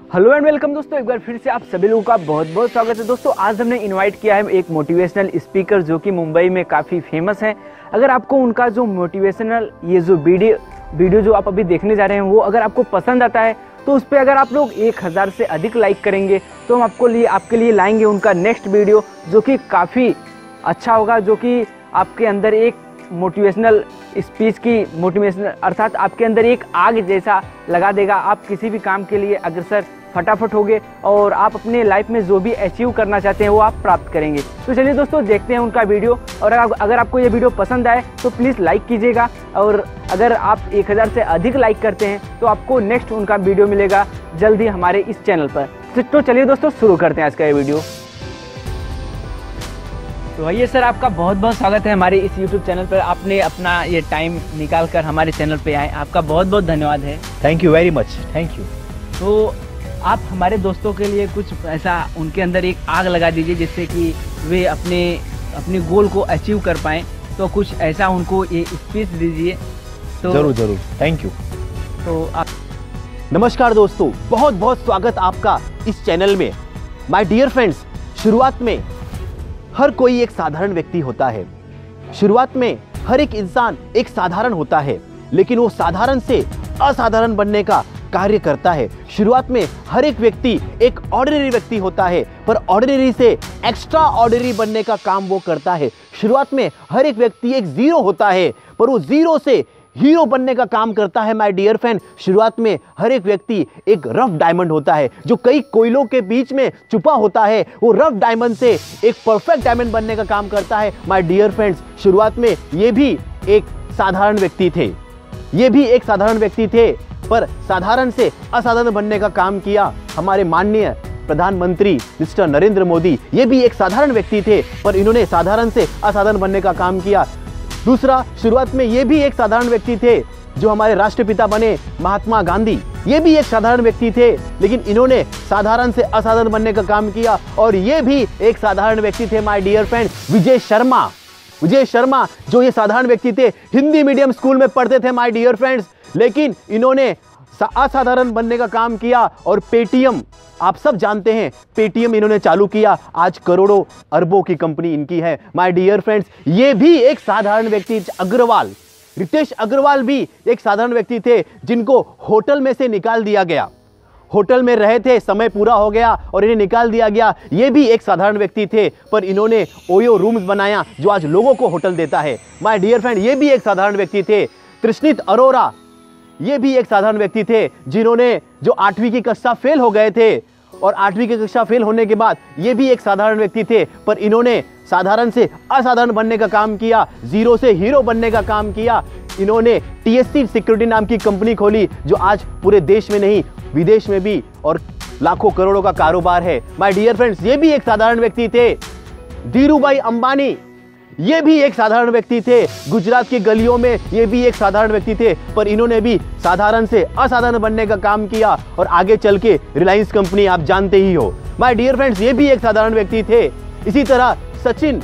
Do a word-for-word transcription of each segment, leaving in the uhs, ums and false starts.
Hello and welcome दोस्तों, एक बार फिर से आप सभी लोगों का बहुत बहुत स्वागत है। दोस्तों आज हमने इनवाइट किया है एक मोटिवेशनल स्पीकर जो कि मुंबई में काफ़ी फेमस हैं। अगर आपको उनका जो मोटिवेशनल ये जो वीडियो वीडियो जो आप अभी देखने जा रहे हैं वो अगर आपको पसंद आता है तो उस पर अगर आप लोग एक हज़ार से अधिक लाइक करेंगे तो हम आपको लिए आपके लिए लाएंगे उनका नेक्स्ट वीडियो जो कि काफ़ी अच्छा होगा, जो कि आपके अंदर एक मोटिवेशनल स्पीच की मोटिवेशनल अर्थात आपके अंदर एक आग जैसा लगा देगा। आप किसी भी काम के लिए अग्रसर फटाफट होगे और आप अपने लाइफ में जो भी अचीव करना चाहते हैं वो आप प्राप्त करेंगे। तो चलिए दोस्तों देखते हैं उनका वीडियो, और अगर आपको ये वीडियो पसंद आए तो प्लीज़ लाइक कीजिएगा, और अगर आप एक हज़ार से अधिक लाइक करते हैं तो आपको नेक्स्ट उनका वीडियो मिलेगा जल्दी हमारे इस चैनल पर। तो चलिए दोस्तों शुरू करते हैं आज का ये वीडियो। तो आइए सर, आपका बहुत बहुत स्वागत है हमारे इस यूट्यूब चैनल पर। आपने अपना ये टाइम निकाल कर हमारे चैनल पे आए, आपका बहुत बहुत धन्यवाद है। Thank you very much, thank you. तो आप हमारे दोस्तों के लिए कुछ ऐसा उनके अंदर एक आग लगा दीजिए जिससे कि वे अपने अपने गोल को अचीव कर पाएँ। तो कुछ ऐसा उनको ये स्पीच दीजिए। तो जरूर जरूर, थैंक यू। तो आप नमस्कार दोस्तों, बहुत बहुत स्वागत आपका इस चैनल में। माय डियर फ्रेंड्स, शुरुआत में हर कोई एक साधारण व्यक्ति होता है। शुरुआत में हर एक इंसान एक साधारण होता है, लेकिन वो साधारण से असाधारण बनने का कार्य करता है। शुरुआत में हर एक व्यक्ति एक ऑर्डिनरी व्यक्ति होता है, पर ऑर्डिनरी से एक्स्ट्रा ऑर्डिनरी बनने का काम वो करता है। शुरुआत में हर एक व्यक्ति एक जीरो होता है, पर वो जीरो से हीरो बनने का काम करता है। माय डियर फ्रेंड, शुरुआत में हर एक व्यक्ति एक रफ डायमंड होता है जो कई कोयलों के बीच में छुपा होता है। वो रफ डायमंड से एक परफेक्ट डायमंड बनने का काम करता है। माय डियर फ्रेंड्स, शुरुआत में ये भी एक साधारण व्यक्ति थे, ये भी एक साधारण व्यक्ति थे, पर साधारण से असाधारण बनने का काम किया हमारे माननीय प्रधानमंत्री मिस्टर नरेंद्र मोदी। ये भी एक साधारण व्यक्ति थे, पर इन्होंने साधारण से असाधारण बनने का काम किया। दूसरा, शुरुआत में ये भी एक साधारण व्यक्ति थे जो हमारे राष्ट्रपिता बने महात्मा गांधी। ये भी एक साधारण व्यक्ति थे, लेकिन इन्होंने साधारण से असाधारण बनने का काम किया। और ये भी एक साधारण व्यक्ति थे my dear friend, Vijay Sharma. Vijay Sharma जो ये साधारण व्यक्ति थे, हिंदी मीडियम स्कूल में पढ़ते थे माय डियर फ्रेंड्स, लेकिन इन्होंने असाधारण बनने का काम किया। और पेटीएम, आप सब जानते हैं, पेटीएम इन्होंने चालू किया। आज करोड़ों अरबों की कंपनी इनकी है। माय डियर फ्रेंड्स, ये भी एक साधारण व्यक्ति, अग्रवाल, रितेश अग्रवाल भी एक साधारण व्यक्ति थे जिनको होटल में से निकाल दिया गया। होटल में रहे थे, समय पूरा हो गया और इन्हें निकाल दिया गया। ये भी एक साधारण व्यक्ति थे, पर इन्होंने ओयो रूम्स बनाया जो आज लोगों को होटल देता है। माय डियर फ्रेंड, ये भी एक साधारण व्यक्ति थे। कृष्णित अरोरा, ये भी एक साधारण व्यक्ति थे जिन्होंने जो आठवीं की कक्षा फेल हो गए थे, और आठवीं की कक्षा फेल होने के बाद ये भी एक साधारण व्यक्ति थे, पर इन्होंने साधारण से असाधारण बनने का काम किया, जीरो से हीरो बनने का काम किया। इन्होंने टीएससी सिक्योरिटी नाम की कंपनी खोली जो आज पूरे देश में नहीं विदेश में भी और लाखों करोड़ों का कारोबार है। माय डियर फ्रेंड्स, ये भी एक साधारण व्यक्ति थे। धीरूभाई अंबानी, ये भी एक साधारण व्यक्ति थे। गुजरात की गलियों में ये भी एक साधारण व्यक्ति थे, पर इन्होंने भी साधारण से असाधारण बनने का काम किया और आगे चल के रिलायंस कंपनी आप जानते ही हो। माय डियर फ्रेंड्स, ये भी एक साधारण व्यक्ति थे। इसी तरह सचिन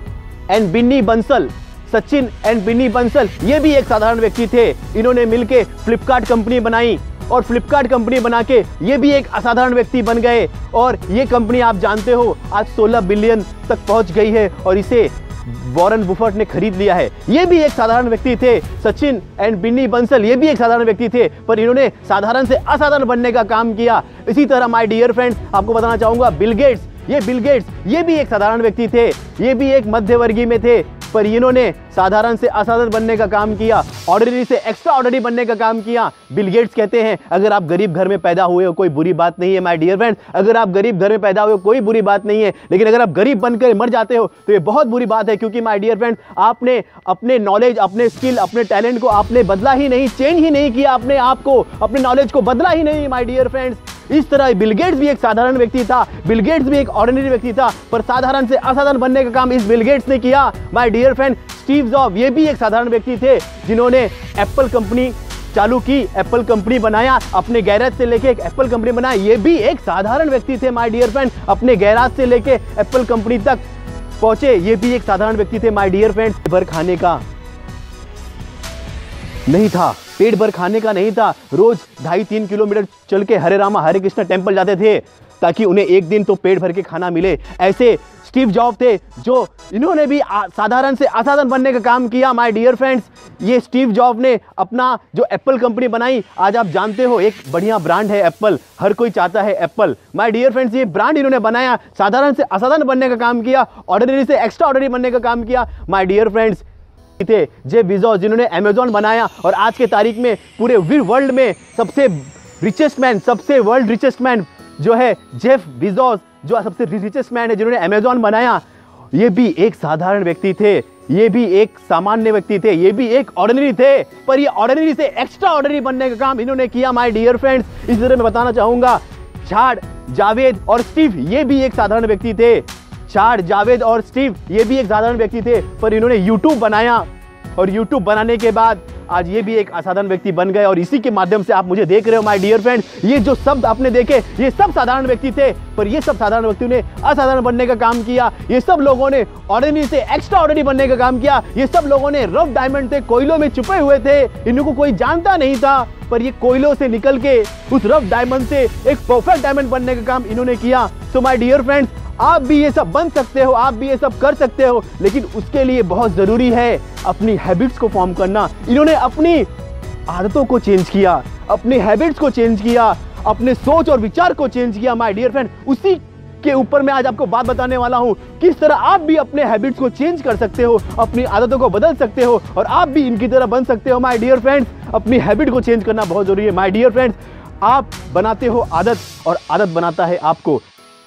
एंड बिन्नी बंसल, सचिन एंड बिन्नी बंसल ये भी एक साधारण व्यक्ति थे। इन्होंने मिलके फ्लिपकार्ट कंपनी बनाई, और फ्लिपकार्ट कंपनी बना के ये भी एक असाधारण व्यक्ति बन गए, और ये कंपनी आप जानते हो आज सोलह बिलियन तक पहुंच गई है और इसे वॉरेन बुफेट ने खरीद लिया है। ये भी एक साधारण व्यक्ति थे। सचिन एंड बिन्नी बंसल ये भी एक साधारण व्यक्ति थे, पर इन्होंने साधारण से असाधारण बनने का काम किया। इसी तरह माय डियर फ्रेंड्स, आपको बताना चाहूंगा बिल गेट्स, ये बिल गेट्स ये भी एक साधारण व्यक्ति थे। ये भी एक मध्य वर्गीय में थे, पर इन्होंने साधारण से असाधारण बनने का काम किया, ऑर्डिनरी से एक्स्ट्रा ऑर्डिनरी बनने का काम किया। बिल गेट्स कहते हैं, अगर आप गरीब घर में पैदा हुए हो कोई बुरी बात नहीं है माय डियर फ्रेंड, अगर आप गरीब घर में पैदा हुए हो कोई बुरी बात नहीं है, लेकिन अगर आप गरीब बनकर मर जाते हो तो ये बहुत बुरी बात है, क्योंकि माय डियर फ्रेंड आपने अपने नॉलेज, अपने स्किल, अपने टैलेंट को आपने बदला ही नहीं, चेंज ही नहीं किया, अपने आप को, अपने नॉलेज को बदला ही नहीं माय डियर फ्रेंड्स। इस तरह बिल गेट्स भी एक साधारण व्यक्ति था, बिल गेट्स भी एक ऑर्डिनरी व्यक्ति था, पर साधारण से असाधारण बनने का काम इस बिल गेट्स ने किया। My dear friend, Steve Job ये भी एक साधारण व्यक्ति थे जिन्होंने एप्पल कंपनी चालू की, एप्पल कंपनी बनाया, अपने गैराज से लेके एक एप्पल कंपनी बनाया। ये भी एक साधारण व्यक्ति थे माय डियर फ्रेंड, अपने गैराज से लेके एप्पल कंपनी तक पहुंचे। ये भी एक साधारण व्यक्ति थे माय डियर फ्रेंड। भर खाने का नहीं था, पेट भर खाने का नहीं था, रोज ढाई तीन किलोमीटर चल के हरे रामा हरे कृष्णा टेम्पल जाते थे ताकि उन्हें एक दिन तो पेट भर के खाना मिले। ऐसे स्टीव जॉब थे जो इन्होंने भी साधारण से असाधारण बनने का काम किया। माय डियर फ्रेंड्स, ये स्टीव जॉब ने अपना जो एप्पल कंपनी बनाई, आज आप जानते हो एक बढ़िया ब्रांड है एप्पल, हर कोई चाहता है एप्पल। माय डियर फ्रेंड्स, ये ब्रांड इन्होंने बनाया, साधारण से असाधारण बनने का काम किया, ऑर्डिनरी से एक्स्ट्रा ऑर्डिनरी बनने का काम किया। माय डियर फ्रेंड्स, थे जेफ बेजोस जिन्होंने अमेजॉन बनाया और आज के तारीख में पूरे वर्ल्ड में सबसे रिचेस्ट मैन, सबसे वर्ल्ड रिचेस्ट मैन जो है जेफ बेजोस, जो सबसे रिचेस्ट मैन है जिन्होंने अमेजॉन बनाया, ये भी एक साधारण व्यक्ति थे, ये भी एक सामान्य व्यक्ति थे, ये भी एक ऑर्डिनरी थे, पर ये ऑर्डिनरी से एक्स्ट्रा ऑर्डिनरी बनने का काम इन्होंने किया। माय डियर फ्रेंड्स, इस तरह मैं बताना चाहूंगा, चाड, जावेद और स्टीव ये भी एक साधारण व्यक्ति थे। चाड, जावेद और स्टीव ये भी एक साधारण व्यक्ति थे, पर इन्होंने यूट्यूब बनाया और यूट्यूब बनाने के बाद आज ये भी एक असाधारण व्यक्ति बन गए और इसी के माध्यम से आप मुझे देख रहे हो। माय डियर फ्रेंड, ये जो शब्द आपने देखे ये सब साधारण व्यक्ति थे, पर ये सब साधारण व्यक्तियों ने असाधारण बनने का काम किया। ये सब लोगों ने ऑर्डिनरी से एक्स्ट्रा ऑर्डिनरी बनने का काम किया। ये सब लोगों ने रफ डायमंड थे, कोयलों में छुपे हुए थे, इनको कोई जानता नहीं था, पर ये कोयलों से निकल के उस रफ डायमंड से एक परफेक्ट डायमंड बनने का काम इन्होंने किया। सो माय डियर फ्रेंड्स, आप भी ये सब बन सकते हो, आप भी ये सब कर सकते हो, लेकिन उसके लिए बहुत जरूरी है अपनी हैबिट्स को फॉर्म करना। इन्होंने अपनी आदतों को चेंज किया, अपनी हैबिट्स को चेंज किया, अपने सोच और विचार को चेंज किया। माय डियर फ्रेंड, उसी के ऊपर मैं आज आपको बात बताने वाला हूं, किस तरह आप भी अपने हैबिट्स को चेंज कर सकते हो, अपनी आदतों को बदल सकते हो और आप भी इनकी तरह बन सकते हो। माय डियर फ्रेंड्स, अपनी हैबिट को चेंज करना बहुत जरूरी है। माय डियर फ्रेंड्स, आप बनाते हो आदत और आदत बनाता है आपको।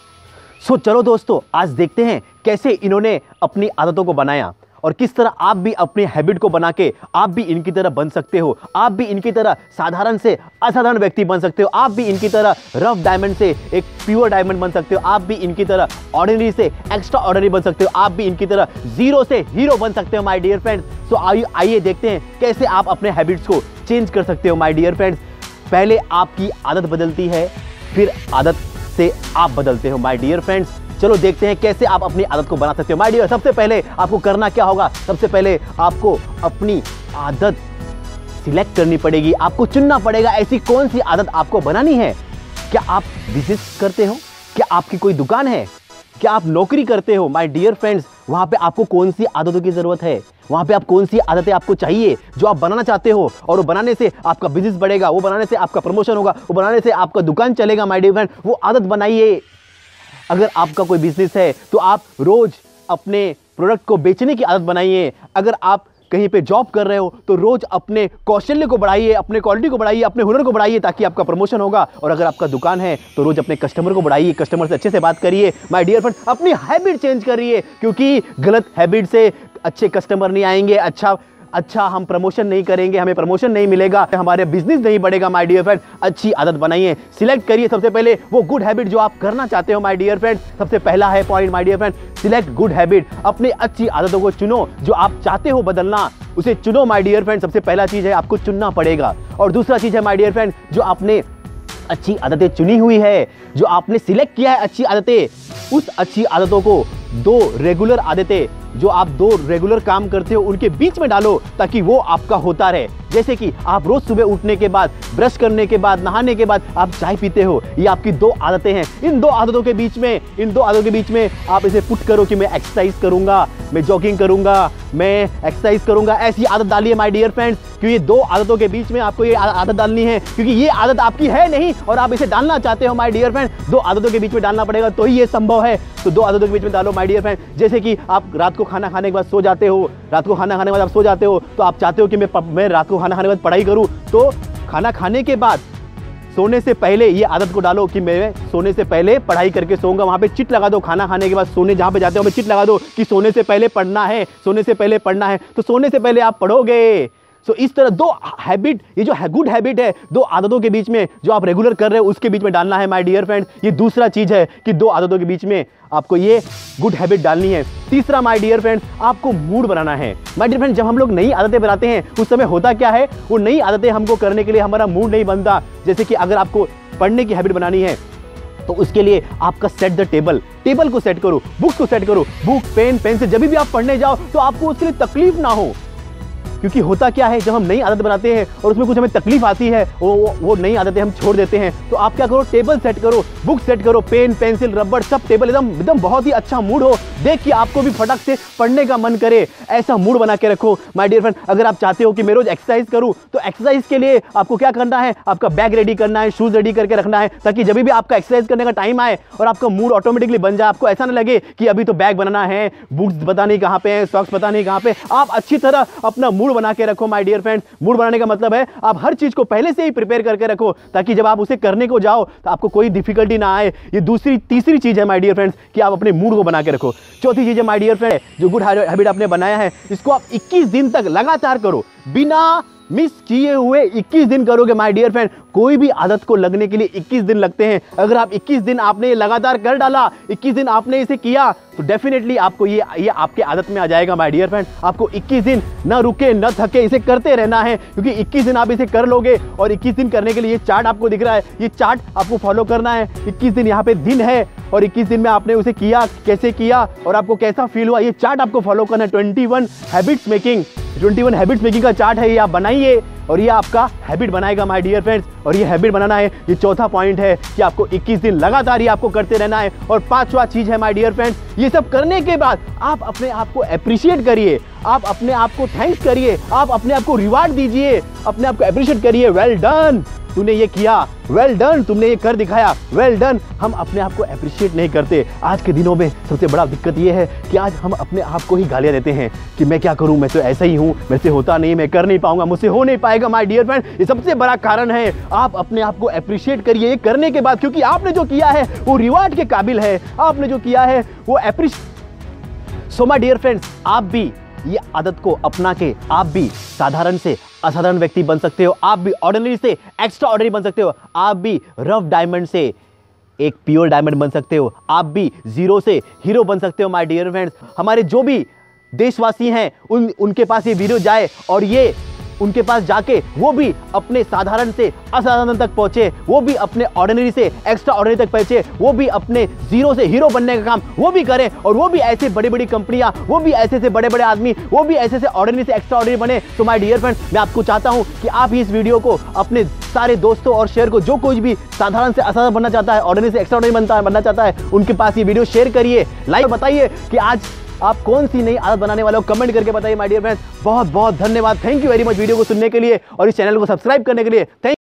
सो so, चलो दोस्तों, आज देखते हैं कैसे इन्होंने अपनी आदतों को बनाया और किस तरह आप भी अपनी हैबिट को बना के आप भी इनकी तरह बन सकते हो। आप भी इनकी तरह साधारण से असाधारण व्यक्ति बन सकते हो। आप भी इनकी तरह रफ डायमंड से एक प्योर डायमंड बन सकते हो। आप भी इनकी तरह ऑर्डिनरी से एक्स्ट्रा ऑर्डिनरी बन सकते हो। आप भी इनकी तरह जीरो से हीरो बन सकते हो। माय डियर फ्रेंड्स, सो आइए आइए देखते हैं कैसे आप अपने हैबिट्स को चेंज कर सकते हो। माय डियर फ्रेंड्स, पहले आपकी आदत बदलती है, फिर आदत से आप बदलते हो। माय डियर फ्रेंड्स, चलो देखते हैं कैसे आप अपनी आदत को बना सकते हो। माय डियर, सबसे पहले आपको करना क्या होगा? सबसे पहले आपको अपनी आदत सिलेक्ट करनी पड़ेगी, आपको चुनना पड़ेगा ऐसी कौन सी आदत आपको बनानी है। क्या आप बिजनेस करते हो? क्या आपकी कोई दुकान है? क्या आप नौकरी करते हो? माय डियर फ्रेंड्स, वहां पे आपको कौन सी आदतों की जरूरत है? वहां पे आप कौन सी आदतें आपको चाहिए जो आप बनाना चाहते हो, और वो बनाने से आपका बिजनेस बढ़ेगा, वो बनाने से आपका प्रमोशन होगा, वो बनाने से आपका दुकान चलेगा। माय डियर फ्रेंड, वो आदत बनाइए। अगर आपका कोई बिजनेस है तो आप रोज अपने प्रोडक्ट को बेचने की आदत बनाइए। अगर आप कहीं पे जॉब कर रहे हो तो रोज अपने कौशल्य को बढ़ाइए, अपने क्वालिटी को बढ़ाइए, अपने हुनर को बढ़ाइए ताकि आपका प्रमोशन होगा। और अगर आपका दुकान है तो रोज अपने कस्टमर को बढ़ाइए, कस्टमर से अच्छे से बात करिए। माय डियर फ्रेंड, अपनी हैबिट चेंज करिए, क्योंकि गलत हैबिट से अच्छे कस्टमर नहीं आएंगे, अच्छा अच्छा हम प्रमोशन नहीं करेंगे, हमें प्रमोशन नहीं मिलेगा, हमारे बिजनेस नहीं बढ़ेगा। माय डियर फ्रेंड, अच्छी आदत बनाइए, सिलेक्ट करिए सबसे पहले वो गुड हैबिट जो आप करना चाहते हो। माय डियर फ्रेंड, सबसे पहला है point my dear friend, select good habit. अपनी अच्छी आदतों को चुनो, जो आप चाहते हो बदलना उसे चुनो। माय डियर फ्रेंड, सबसे पहला चीज है आपको चुनना पड़ेगा। और दूसरा चीज है माय डियर फ्रेंड, जो आपने अच्छी आदतें चुनी हुई है, जो आपने सिलेक्ट किया है अच्छी आदतें, उस अच्छी आदतों को दो रेगुलर आदतें जो आप दो रेगुलर काम करते हो उनके बीच में डालो ताकि वो आपका होता रहे। जैसे कि आप रोज सुबह उठने के बाद, ब्रश करने के बाद, नहाने के बाद आप चाय पीते हो, ये आपकी दो आदतें हैं। इन दो आदतों के बीच में इन दो आदतों के बीच में आप इसे पुट करो कि मैं एक्सरसाइज करूंगा, मैं जॉगिंग करूंगा, मैं एक्सरसाइज करूंगा। ऐसी आदत डालिए माय डियर फ्रेंड्स, क्योंकि ये दो आदतों के बीच में आपको ये आदत डालनी है, क्योंकि ये आदत आपकी है नहीं और आप इसे डालना चाहते हो। माय डियर फ्रेंड, दो आदतों के बीच में डालना पड़ेगा तो ही ये संभव है। तो दो आदतों के बीच में डालो माय डियर फ्रेंड। जैसे कि आप रात को खाना खाने के बाद सो जाते हो, रात को खाना खाने के बाद आप सो जाते हो, तो आप चाहते हो कि मैं मैं रात को खाना खाने के बाद पढ़ाई करूं, तो खाना खाने के बाद सोने से पहले ये आदत को डालो कि मैं सोने से पहले पढ़ाई करके सोऊंगा। वहां पे चिट लगा दो, खाना खाने के बाद सोने जहां पे जाते हो चिट लगा दो कि सोने से पहले पढ़ना है, सोने से पहले पढ़ना है, तो सोने से पहले आप पढ़ोगे। सो so, इस तरह दो हैबिट, ये जो है गुड हैबिट है, दो आदतों के बीच में जो आप रेगुलर कर रहे हो उसके बीच में डालना है माय डियर फ्रेंड। ये दूसरा चीज है कि दो आदतों के बीच में आपको ये गुड हैबिट डालनी है। तीसरा माय डियर फ्रेंड्स, आपको मूड बनाना है। माय डियर फ्रेंड, जब हम लोग नई आदतें बनाते हैं उस समय होता क्या है, वो नई आदतें हमको करने के लिए हमारा मूड नहीं बनता। जैसे कि अगर आपको पढ़ने की हैबिट बनानी है तो उसके लिए आपका सेट द टेबल, टेबल को सेट करो, बुक्स को सेट करो, बुक पेन पेंसिल, जब भी आप पढ़ने जाओ तो आपको उसके लिए तकलीफ ना हो। क्योंकि होता क्या है, जब हम नई आदत बनाते हैं और उसमें कुछ हमें तकलीफ आती है, वो वो, वो नई आदतें हम छोड़ देते हैं, तो आप क्या करो, टेबल सेट करो, बुक सेट करो, पेन पेंसिल रबड़ सब टेबल, एकदम एकदम बहुत ही अच्छा मूड हो, देख के आपको भी फटक से पढ़ने का मन करे, ऐसा मूड बना के रखो माय डियर फ्रेंड। अगर आप चाहते हो कि मैं रोज एक्सरसाइज करूं, तो एक्सरसाइज के लिए आपको क्या करना है, आपका बैग रेडी करना है, शूज रेडी करके रखना है, ताकि जब भी आपका एक्सरसाइज करने का टाइम आए और आपका मूड ऑटोमेटिकली बन जाए, आपको ऐसा ना लगे कि अभी तो बैग बनाना है, बुक्स पता नहीं कहां पे है, सॉक्स पता नहीं कहां पे। आप अच्छी तरह अपना मूड बना के रखो माय डियर फ्रेंड्स। मूड बनाने का मतलब है आप हर चीज को पहले से ही प्रिपेयर करके रखो, ताकि जब आप उसे करने को जाओ तो आपको कोई डिफिकल्टी ना आए। ये दूसरी तीसरी चीज है माय डियर फ्रेंड्स कि आप अपने मूड को बना के रखो। चौथी चीज है माय डियर फ्रेंड, जो गुड हैबिट आपने बनाया है, इसको आप इक्कीस दिन तक लगातार करो, बिना मिस किए हुए इक्कीस दिन करोगे माय डियर फ्रेंड। कोई भी आदत को लगने के लिए इक्कीस दिन लगते हैं। अगर आप इक्कीस दिन आपने ये लगातार कर डाला, इक्कीस दिन आपने इसे किया, तो डेफिनेटली आपको ये ये आपके आदत में आ जाएगा माय डियर फ्रेंड। आपको इक्कीस दिन न रुके न थके इसे करते रहना है, क्योंकि इक्कीस दिन आप इसे कर लोगे और इक्कीस दिन करने के लिए ये चार्ट आपको दिख रहा है, ये चार्ट आपको फॉलो करना है। इक्कीस दिन यहाँ पे दिन है और इक्कीस दिन में आपने उसे किया, कैसे किया और आपको कैसा फील हुआ, ये चार्ट आपको फॉलो करना है। Twenty one habits making twenty one habits making का चार्ट है, ये आप बनाइए और ये आपका हैबिट बनाएगा माय डियर फ्रेंड्स। और ये हैबिट बनाना है, ये चौथा पॉइंट है कि आपको इक्कीस दिन लगातार ये आपको करते रहना है। और पांचवा चीज है माय डियर फ्रेंड्स, ये सब करने के बाद आप अपने आप को अप्रिशिएट करिए, आप अपने आप को थैंक्स करिए, आप अपने आप को रिवार्ड दीजिए, अपने आप को अप्रिशिएट करिए। वेल डन, तूने ये किया, वेल डन, तुमने ये कर दिखाया, वेल डन। हम अपने आप को अप्रिशिएट नहीं करते। आज के दिनों में सबसे बड़ा दिक्कत ये है कि आज हम अपने आप को ही गालियां देते हैं कि मैं क्या करूं, मैं तो ऐसा ही हूं, मेरे से होता नहीं, मैं कर नहीं पाऊंगा, मुझसे हो नहीं पाएगा माय डियर फ्रेंड। ये सबसे बड़ा कारण है। आप अपने आप को अप्रिशिएट करिए करने के बाद, क्योंकि आपने जो किया है वो रिवार्ड के काबिल है, आपने जो किया है वो appreciate. So my dear friends, आप भी ये आदत को अपना के आप भी साधारण से असाधारण व्यक्ति बन सकते हो, आप भी ऑर्डिनरी से एक्स्ट्रा ऑर्डिनरी बन सकते हो, आप भी रफ डायमंड से एक प्योर डायमंड बन सकते हो, आप भी जीरो से हीरो बन सकते हो माय डियर फ्रेंड्स। हमारे जो भी देशवासी हैं उन उनके पास ये वीडियो जाए और ये उनके पास जाके वो भी अपने साधारण से असाधारण तक पहुंचे, वो भी अपने ऑर्डिनरी से एक्स्ट्रा ऑर्डिनरी तक पहुंचे, वो भी अपने जीरो से हीरो बनने का काम वो भी करें, और वो भी ऐसे बड़ी बड़ी कंपनियां, वो भी ऐसे से बड़े बड़े आदमी, वो भी ऐसे से ऑर्डिनरी से एक्स्ट्रा ऑर्डिनरी बने। तो माय डियर फ्रेंड्स, मैं आपको चाहता हूं कि आप इस वीडियो को अपने सारे दोस्तों और शेयर को, जो कोई भी साधारण से असाधारण बनना चाहता है, ऑर्डिनरी से एक्स्ट्रा ऑर्डिनरी बनता है बनना चाहता है, उनके पास ये वीडियो शेयर करिए, लाइक बताइए कि आज आप कौन सी नई आदत बनाने वाले हो, कमेंट करके बताइए माय डियर फ्रेंड्स। बहुत बहुत धन्यवाद, thank you very much video को सुनने के लिए और इस चैनल को सब्सक्राइब करने के लिए। थैंक